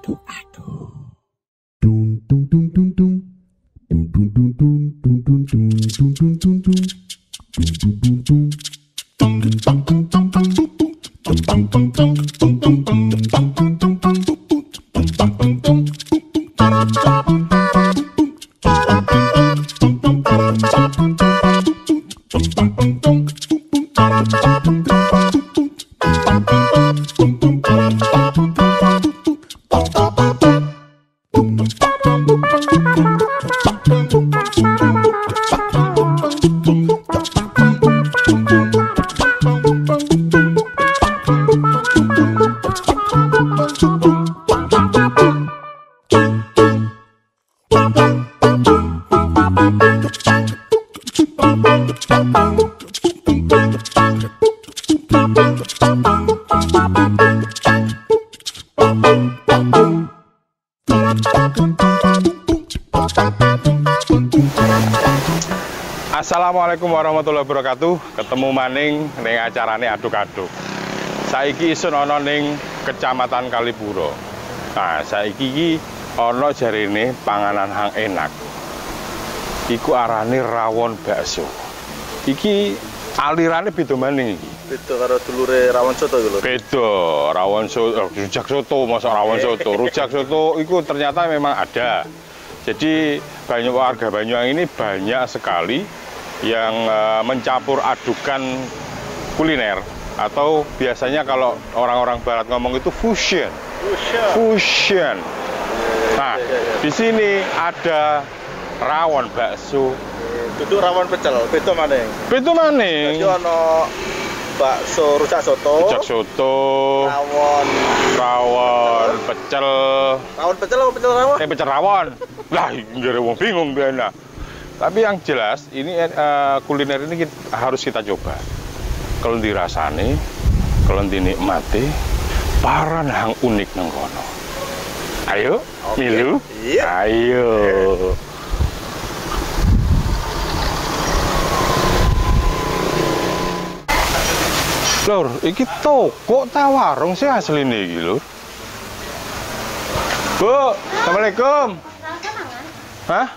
Adu-adu. Dung dung dung dung dung. Dung dung dung dung dung dung dung dung dung dung dung. Dung dung dung dung. Dung dung dung dung dung dung. Dung dung dung dung dung dung dung dung dung dung dung. Dung dung dung dung. Assalamualaikum warahmatullahi wabarakatuh. Ketemu maning ning acarane aduk-aduk. Saiki isun ana ning Kecamatan Kalipuro. Nah, saiki iki ana jarine panganan hang enak. Iku arane rawon bakso. Iki alirane beda maning iki. Beda karo dulure rawon soto iki lho. Beda, rawon soto, rujak soto, masa rawon soto. Rujak soto itu ternyata memang ada. Jadi banyak warga Banyuwangi ini banyak sekali yang mencampur adukan kuliner, atau biasanya kalau orang-orang barat ngomong itu fusion. Fusion. Nah, di sini ada rawon bakso. Duduk rawon pecel, beda maning. Beda maning. Jadi ana bakso rujak soto. Rujak soto. Rawon pecel. Rawon pecel apa pecel rawon? Pecel rawon. Lah, njare wong bingung biasa. Tapi yang jelas ini kuliner ini harus kita coba. Kalau dirasani, kalau dinikmati, paran hang unik nang kono. Ayo, milu. Iya. Ayo. Lur, iki toko ta warung sih asline iki, Lur. Bu, Assalamualaikum. Hah?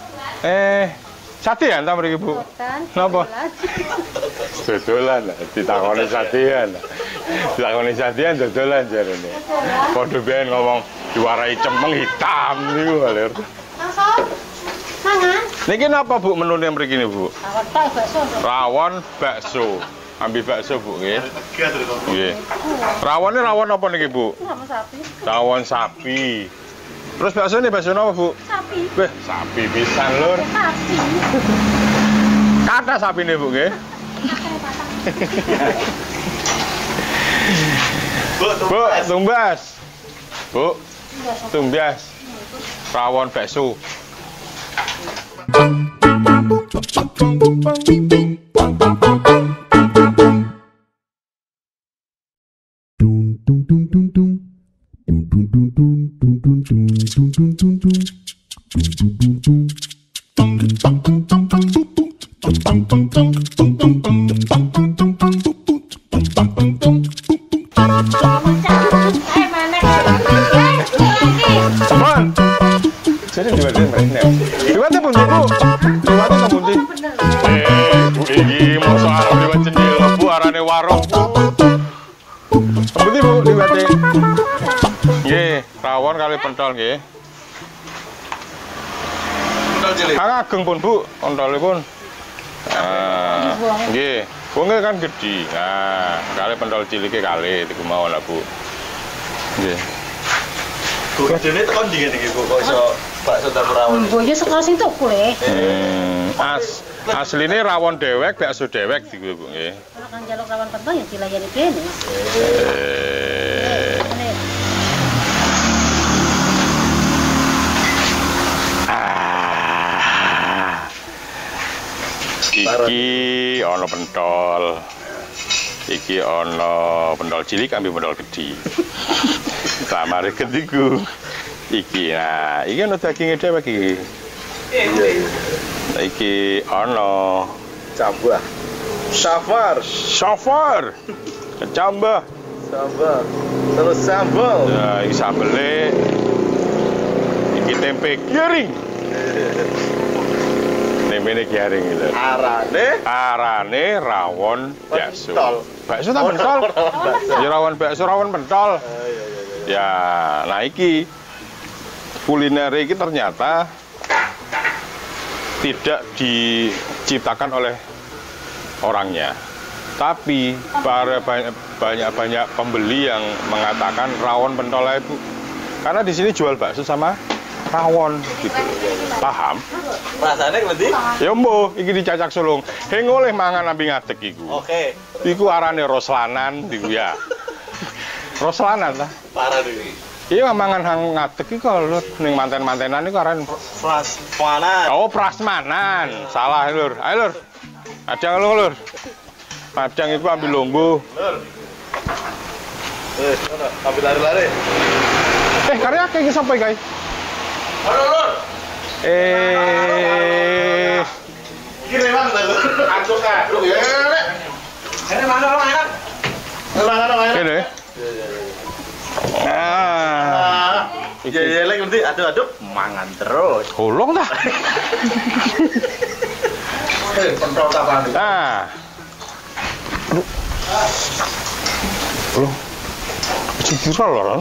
Satian ta mriki, Bu? Napa? Dodolan, ditakoni satian. Ditakoni satian dodolan jarene. Padha ben ngomong diwarai cemeng hitam niku, Lur. Langsung. Mangan. Niki napa, Bu, menune mriki niku, Bu? Rawon bakso. Rawon bakso. Ambil bakso, Bu, nggih. Nggih. Rawone rawon apa niki, Bu? Rawon sapi. Rawon sapi. Terus bakso ini bakso apa, Bu? Sapi. Weh, sapi pisan, Lur. Sapi. Kata sapi ini, Bu, nggih. Bu, tumbas. Bu, tumbas. Rawon bakso. Dung dung dung dung dung. Dung dung dung dung dung dung dung dung dung dung dung. Dung dung dung dung. Dung dung dung dung dung dung. Dung dung dung dung dung dung dung dung dung dung dung. Dung dung dung dung. Saman. Jadi diwati mereka. Diwati pun, Bu. Diwati nang pundi? Bu, iki mosok arep liwat jendela, Bu, arane warung. Pundi, Bu, liwate? Nggih, rawon kali pentol nggih. Pentol cilik. Ageng pun, Bu, pentolipun. Nggih, wonge kan gedhi. Nah, kali pentol cilike kali iku mau lah, Bu. Nggih. Bu, dene tekan ndi ngene iki, Bu? Kok iso bakso tan rawon? Boyo sekolah sing tuku le. Asline rawon dewek, bakso dewek diku, Bu, nggih. Kalau kan jaluk rawon pentol ya dilayani kene. Iki ana pentol. Iki ana pentol cilik ambil pentol gedhi. Samare gediku. Iki. Nah, iki ana daginge dhewe iki. Iya. Iki ana Cambah. Safar. Safar. Kecambah. Sambal. Terus sambal. Ya, iki sambele. Iki tempe giring. Tempe giring gitu. Arane rawon bakso. Bakso ta pentol? Ya rawon bakso, rawon pentol. Ya, nah iki kuliner iki ternyata tidak diciptakan oleh orangnya. Tapi para banyak pembeli yang mengatakan rawon pentol itu karena di sini jual bakso sama rawon gitu. Paham? Rasanya ngerti? Ya mbo, iki dicacak sulung. Heng oleh mangan ambi ngadeg iku. Oke. Iku arane roslanan iku ya. Roslanan ta? Parah dulu. Iya mangan hang ngadeg iku lho ning manten-mantenan iku arane Prasmanan. oh prasmanan. Salah lur. Ayo lur. Adang lur. Adang iku ambil lombo. Ambil lari-lari. Karya akeh iki sampai guys. Lur. Iki memang lho. Antuk ka. Lho ya. Ini mana orang enak? Ini. Ah. Ya lek ngerti aduk-aduk mangan terus. Golong dah. Pentol kapan? Nah. Loh. Cipira lho.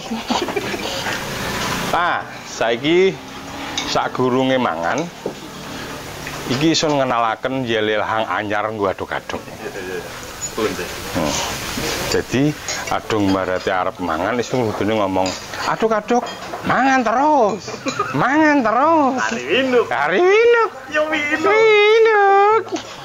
Nah, saiki sak gurunge mangan iki iso ngenalaken yelil hang anyar nggo aduk-aduk. Jadi adung marate arep mangan iso kudune ngomong aduk-aduk mangan terus. Mangan terus. Hari winuk. Yo winuk. Winuk.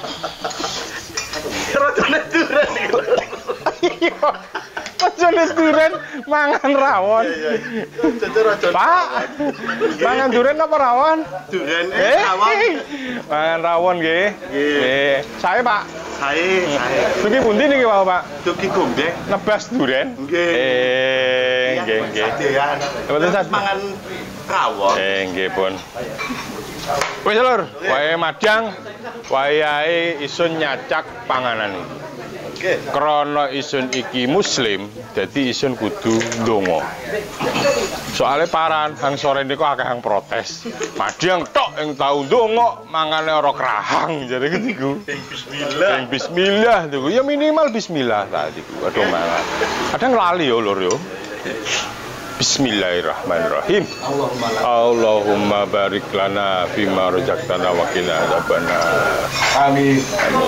Rojone duren iki. Iya. Rojone duren mangan rawon. Pak. Mangan duren apa rawon? Duren rawon. Mangan rawon nggih. Nggih. Sae, Pak. Sae. Dugi pundi niki wae, Pak? Dugi gombeng. Nebas duren. Nggih. Nggih. Sadean. Mboten sad mangan rawon. Nggih, Pun. Wis lur, wae madang, wayahe isun nyacak panganan iki. Nggih. Krana isun iki muslim, dadi isun kudu ndonga. Soale paran hang sore niku akeh hang protes. Madang tok yang tau ndonga mangane ora krahang jare niku. Bismillah. Bismillah niku. Ya minimal bismillah tadi ku. Aduh mangan. Kadang lali yo lur yo. Bismillahirrahmanirrahim. Allahumma barik lana fima razaqtana wa qina adzabannar. Amin.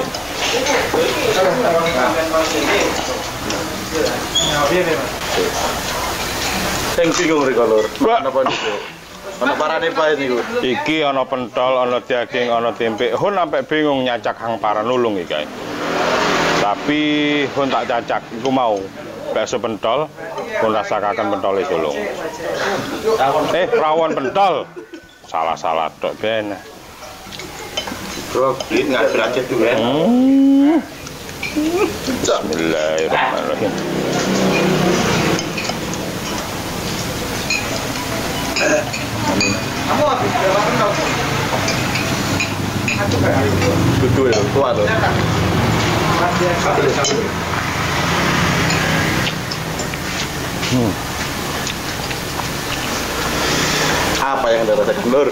Sing bingung rek lur. Napa niku? Ana parane bae niku. Iki ana pentol, ana daging, ana tempe. Hun sampe bingung nyacak hang paranulung iki. Tapi hun tak cacak iku mau. Bakso pentol, pun rasakaken pentole sulung. Rawon pentol. Salah-salah tok ben. Bro, iki ngatur aja duren. Bismillahirrahmanirrahim. Kamu habis berapa pentol? Kudu ya, tua loh. Apa yang Anda rasakan, Lur?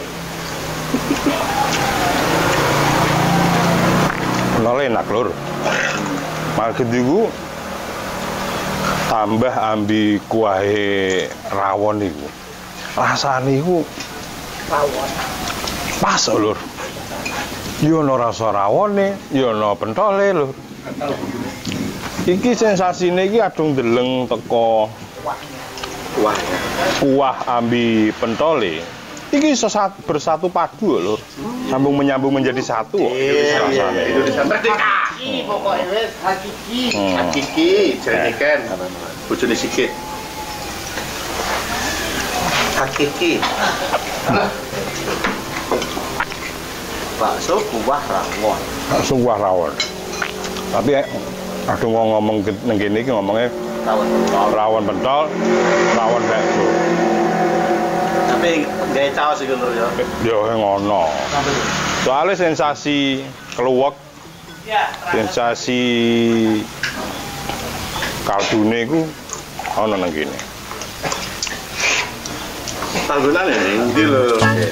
Pentolnya enak, Lur. Malah iku tambah ambi kuahe rawon iku. Rasane iku rawon. Pas, Lur. Yo ono rasa rawone, yo ono pentole, Lur. Iki sensasine iki adung deleng teko Wah, kuah ambi pentole. Iki iso bersatu padu lho. Sambung menyambung menjadi satu kok. Rasane. Indonesia merdeka. Pokoknya wis hakiki. Hakiki, jadikan bojone sikit. Hakiki. Bakso kuah rawon. Bakso kuah rawon. Tapi aduh ngomong nang kene iki ngomongnya rawon pentol, rawon bakso. Tapi gawe caos iki lho ya. Yo ngono. Soale sensasi keluwek, sensasi kaldune iku Ono nang kene. Panggonane ndi lho.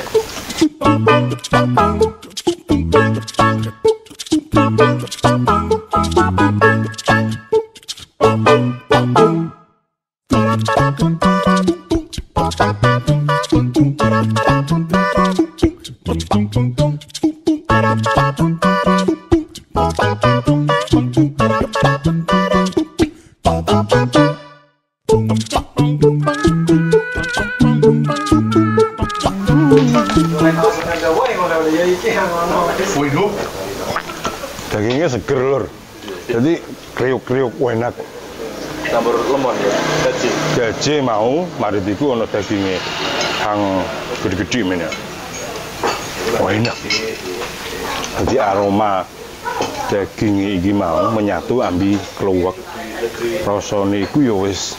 Dagingnya seger lur. Jadi kriuk-kriuk enak. Campur lemon ya. Gaji mau, mari iku ono dagingnya hang gede-gede men ya. Wah enak. Jadi aroma daging iki mau menyatu ambi kluwek. Rasane iku ya wis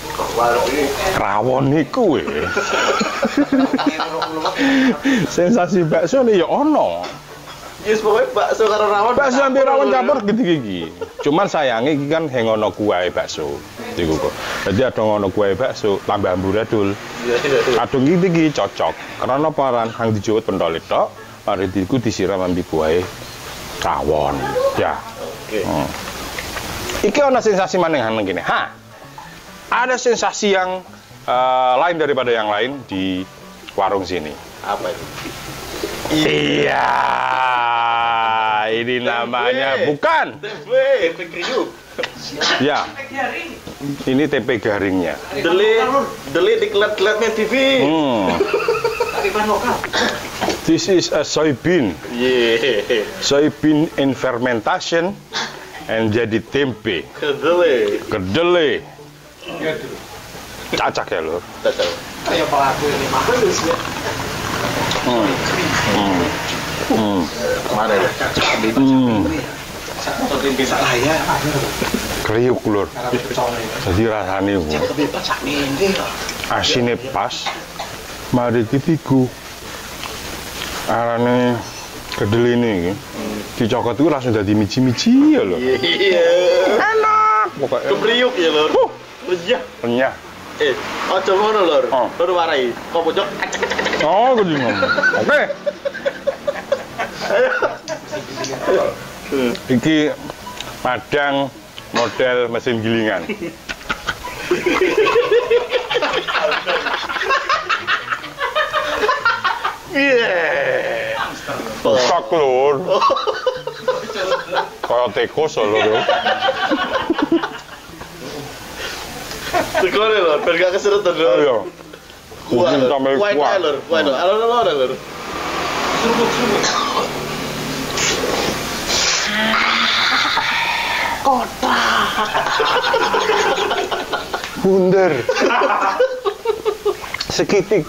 rawon iku weh. Sensasi bakso nih ya ono. Yes, pokoknya bakso karo rawon. Bakso ambil rawon campur gigi-gigi. Cuman sayangnya iki kan heng ono kuah bakso. Iku kok. Jadi ada ono kuah bakso, tambah amburadul. Adung iki cocok. Karena paran hang dijawet pentol tok, mari iku disiram ambil kuah rawon. Ya. Oke. Iki ono sensasi maneh hang ngene. Ada sensasi yang lain daripada yang lain di warung sini. Apa itu? Iya, ini namanya bukan Tempe kriuk. ya. Ini tempe garingnya. Deli diklet-kletnya TV. This is a soybean. Yeah. Soybean in fermentation and jadi tempe. Kedele. Kedele. Cacak ya lur. Cacak. Ayo pelaku ini makan terus ya. Mana ya? Saya Kriuk lur. Jadi rasanya asinnya pas. Mari ketiku. Arane kedele ini. Dicokot itu langsung jadi mici-mici ya lur. Iya. Enak pokoknya. Kepriuk ya lur. Iya. Renyah. Ojo ngono lur. Lur warai. Kok pojok. Oh, aku juga ngomong. Oke. Iki padang model mesin gilingan. Iya. Tok lur. Kayak tekos lur. Tekone lur, ben gak keserutan lur. Iya. Mungkin tambah Kuat kuat. lur. Kuat lur. Alon lur. Bunder. Sekitik.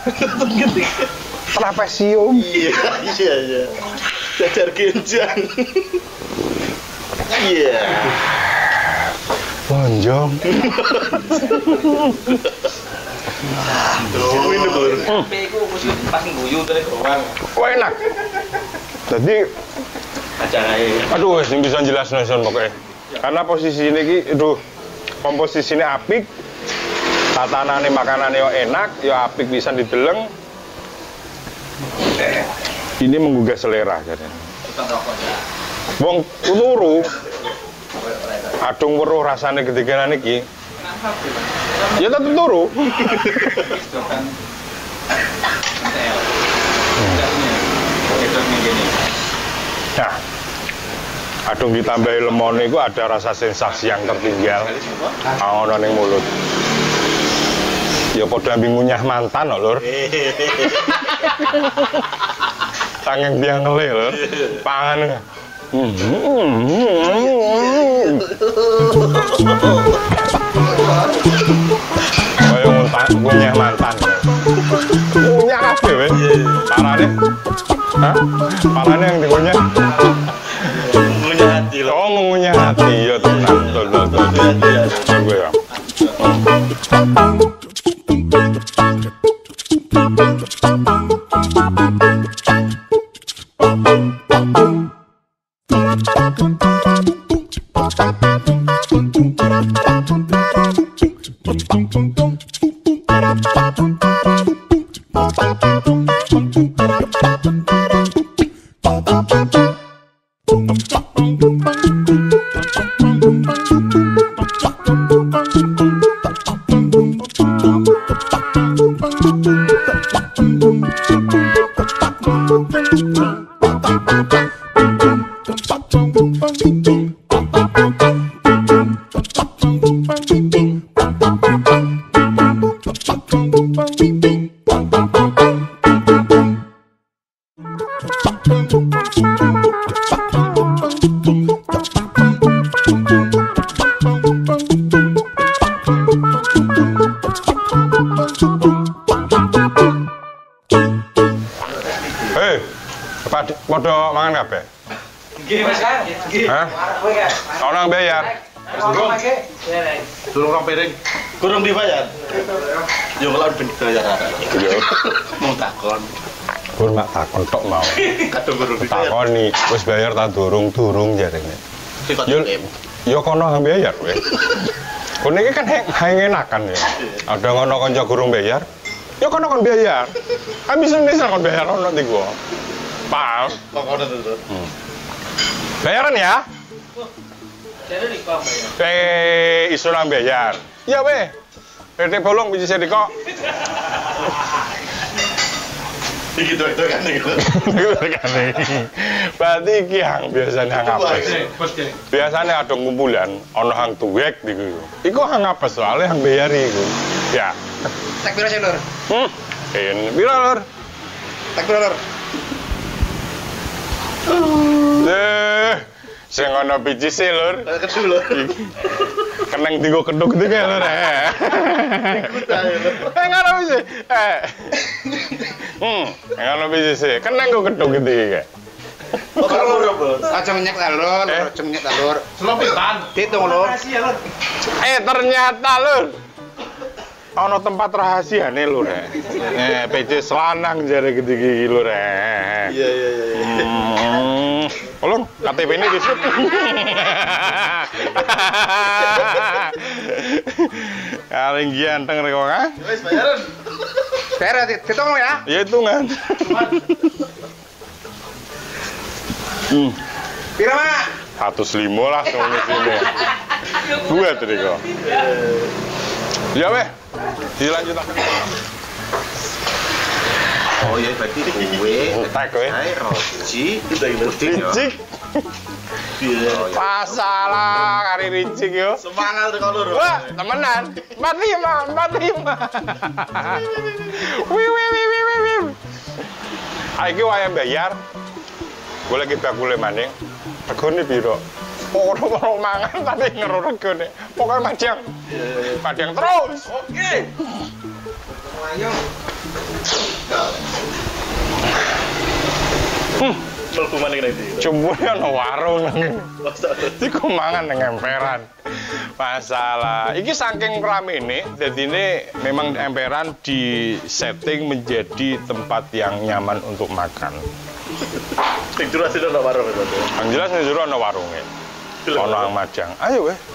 Trapesium. Iya. Cacar genjang. Iya. Lonjong. Ini lur. iku mesti pas guyu terus bawang. Wah enak. Jadi, Acarae. aduh, sing bisa jelasno son pokoknya. Karena posisi ini ki, aduh, komposisinya apik, tatanane makanannya yo enak, yo apik bisa dideleng. Ini menggugah selera jadi. Wong turu, adung weruh rasane kedeganan iki. Ya tetep turu. Nah, adung ditambahi lemon itu ada rasa sensasi yang tertinggal. Ono ning mulut. Ya padha ambi ngunyah mantan kok, Lur. Saking dia ngele lho. Pangan. Kayak ngunyah mantan. Ngunyah kabeh weh. Parane. Hah? Parane yang dikunyah. Ngunyah hati lho. Oh, ngunyah hati ya tenan. Tunggu ya. Podo mangan kabeh. Nggih, Mas. Nggih. Hah? Ono bayar. Durung rong piring. Kurang dibayar. Yo kalau ben dibayar. Yo. Mau takon. Gur mak takon tok mau. Kadung kurang dibayar. Takoni, wis bayar ta durung jarene. Yo kono nang bayar kowe. Kono iki kan enakan ya. Ada ngono kanca gurung bayar. Yo kono kon bayar. Kan bisa kon bayar ono ndi gua. Paham? Pokoke tuh. Bayaran ya? Jadi di bayar. Iso nang bayar. Iya weh. RT bolong biji sedekok. Iki tuh kan iki. Berarti iki hang biasanya hang apes. Biasanya ada ngumpulan ono hang tuwek niku. Iku hang apes soalnya hang bayar iku. Ya. Tak pira sih, Lur? Pira, Lur? Tak pira, Lur? Sing ana biji sih, Lur. Kedul lho. Keneng digo keduk iki, Lur. Ngono biji. Ngono biji sih. Keneng go keduk iki. Aja menyek ta, Lur. Aja menyek ta, Lur. Selopitan. Ditung, Lur. Ternyata, Lur. Ono tempat rahasia nih, Lur. PC selanang jare gede-gede, Lur. Iya. Tolong KTP ini disut. Paling ganteng rek kok, ha? Wis bayaran. Bayar ditung ya. Ya hitungan. Pira, Mak? 105 lah soalnya sini. Dua tadi kok. Ya weh. Dilanjut lah. Oh iya berarti kue. Tak kowe. Roji. Ricik. Masalah kari ricik yo. Semangat kok Lur. Wah, temenan. 45. Wih. Iki wae bayar. Golek iki bakule maning. Regane piro? Ora mangan tapi ngero regane. Pokoke madang. Madang terus. Oke. Ayo. Melbu maning nang ndi? Jumbuhe ana warung nang. Iku mangan nang emperan. Masalah. Iki saking ramene, dadine memang emperan di setting menjadi tempat yang nyaman untuk makan. Sing jelas ana warung itu. Yang jelas ning jero ana warunge. Ana ang madang. Ayo weh.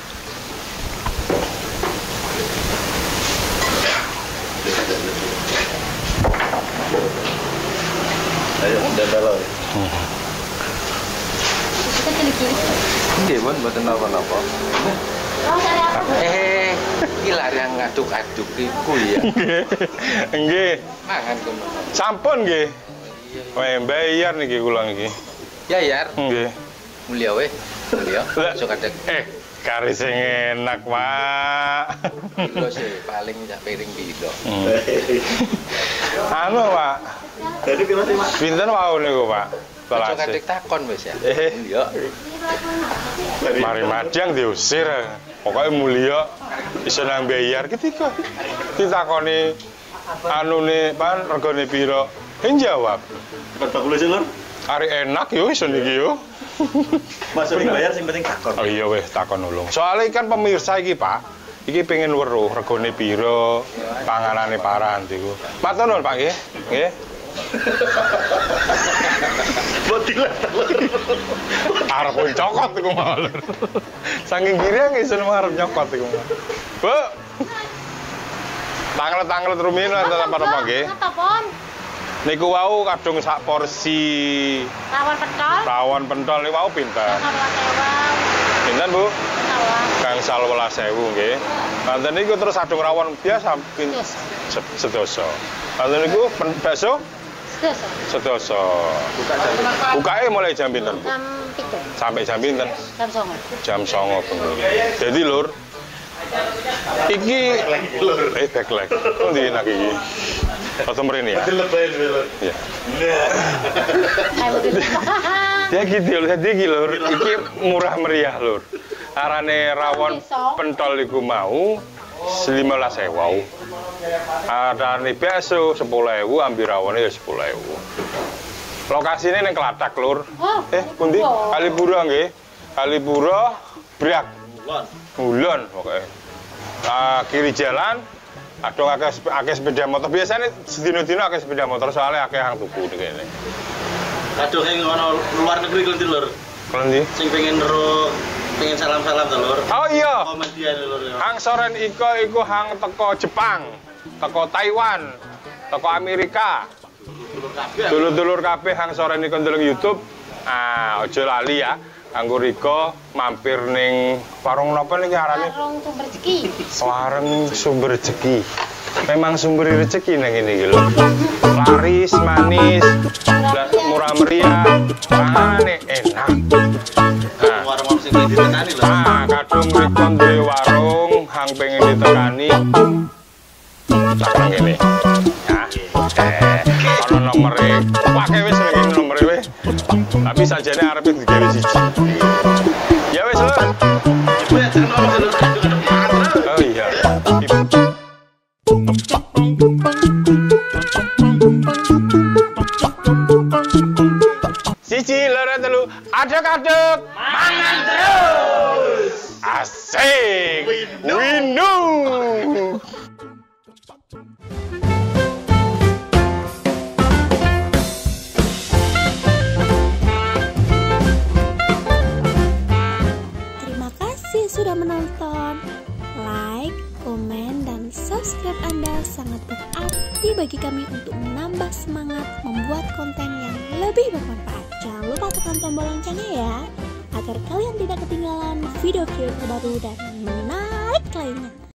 Ayo ndalo. Kita kiri-kiri. Nggih, Mon, mboten napa-napa. Iki lari yang ngaduk-aduk iku ya. Nggih. Mangan kono. Sampun nggih. Weh, bayar niki kula niki. Ya, Yar. Nggih. Mulia weh. Mulia. Sok adek. Kari sing enak, Pak. Kilo sih paling sak piring piro. Anu, Pak. Jadi piro sih, Mak? Pinten wau niku, Pak? Sok adek takon wis ya. Mulia. Mari madang diusir. Pokoknya mulia iso nang bayar ketika ditakoni anune pan regane piro. Jawab. Cepet bakule sih, Lur. Ari enak yo iso niki yo. Masuk bayar sing penting takon. Oh iya weh takon ulung. Soalnya kan pemirsa iki, Pak. Iki pengen weruh regane piro, panganane parah niku. Matur nuwun, Pak nggih. Nggih. Botilah. Arep cokot iku mau. Saking girang iso arep nyokot iku. Bu. Tanglet-tanglet rumiyin enten apa-apa nggih. Ngapa, Pon? Niku wau kadung sak porsi Rawon pentol. rawon pentol niku wau pinten? Pinten, Bu? Gangsal 12.000 nggih. Wonten niku terus adung rawon biasa sedoso. Wonten niku bakso sedoso. Bukake mulai jam pinten, Bu? Jam 3. Sampai jam pinten? Jam 9. Jam 9 bengi. Jadi Lur, iki backlight. Pundi enak iki? Atau mrene ya? Iya. Ya gitu lho, jadi iki Lur, iki murah meriah Lur. Arane rawon pentol iku mau 15.000. Arane bakso 10.000, ambil rawone ya 10.000. Lokasine ning Klathak Lur. Pundi? Kalipura nggih. Kalipura Brak. Ulon pokoke. Kiri jalan ada akeh sepeda motor. Biasanya sedina-dina akeh sepeda motor soalnya akeh yang tuku kene. Kadung yang ono luar negeri kendi Lur. Kendi? Sing pengen salam-salam to Lur. Oh iya. Komedian Lur. Hang Soren iku hang teko Jepang, teko Taiwan, teko Amerika. Dulur-dulur kabeh hang Soren iku ndelok YouTube. Aja lali ya. Anggo riko mampir ning warung napa niki arane? Warung sumber rezeki. Warung sumber rezeki. Memang sumber rezeki nang ngene iki lho. Laris, manis, murah meriah, pangane enak. Warung sing ditekani lho. Kadung riko duwe warung hang pengen ditekani. Tak ngene. Ono nomere. Wake wis ngene nomere wis. Tapi sajane arepe digawe siji. Ya wis lho. Ibu ya jangan ngomong Lur, kadung ada pangan. Oh iya. Siji loro telu aduk-aduk mangan terus. Asik. Windu. Sudah menonton, like, komen, dan subscribe Anda sangat berarti bagi kami untuk menambah semangat membuat konten yang lebih bermanfaat. Jangan lupa tekan tombol loncengnya ya, agar kalian tidak ketinggalan video-video terbaru dan